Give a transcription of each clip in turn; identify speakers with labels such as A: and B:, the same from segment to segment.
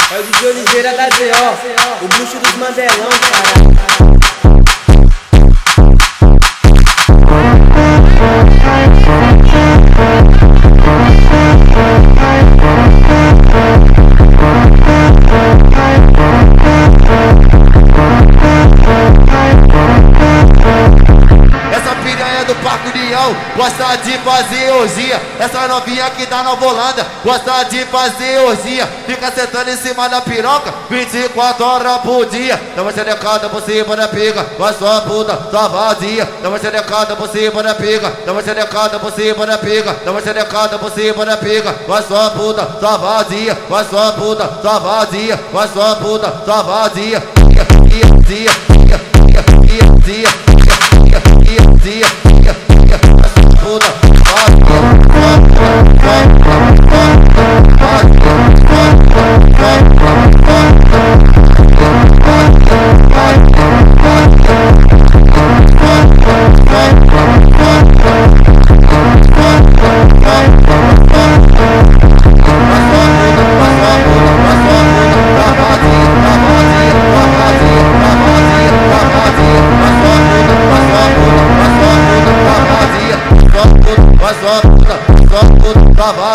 A: É o DJ Oliveira da ZO, o bruxo dos Mandelão, cara.
B: Do Parque União, gosta de fazer orgia. Essa novinha que tá na Volanda, gosta de fazer orgia. Fica sentando em cima da piroca 24 horas por dia. Dá uma xerecada por cima da pica, vai sua puta, sua vazia. Dá uma xerecada por cima da pica, dá uma xerecada por cima da pica, dá uma xerecada por cima da pica, vai sua puta, sua vazia. Vai sua puta, sua vazia. Vai sua puta, sua vazia.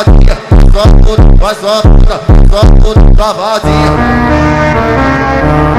B: Vai só puta, só puta, vazia.